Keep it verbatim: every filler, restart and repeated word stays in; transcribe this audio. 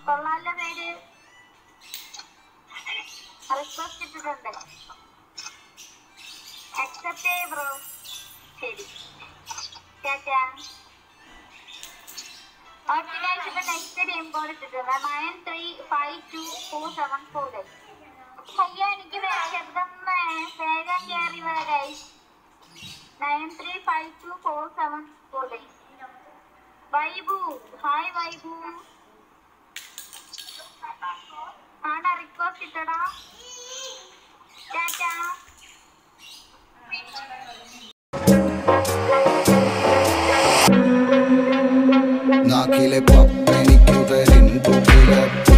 കൊള്ളാലോ പേര്. റിക്വസ്റ്റ് ഇട്ടിട്ടുണ്ട്. അക്സെപ്റ്റ് ചെയ്യ് ബ്രോ. ശരി ടാറ്റാ. ഓക്കെ ഗൈസ്, ഇപ്പൊ നെക്സ്റ്റ് ടീം കോഡ് ഇട്ടിട്ടുണ്ട് nine three five two four seven four guys. അയ്യോ എനിക്ക് ശബ്ദം വേഗം കയറി വാ guys. Nine three five two four seven four guys. വൈബു ഹായ് വൈബു. ആടാ റിക്വസ്റ്റ് ഇട്ടടാ. ടാറ്റാ. നാക്കിലെ പപ്പനിക്കു തരിൻ തുകില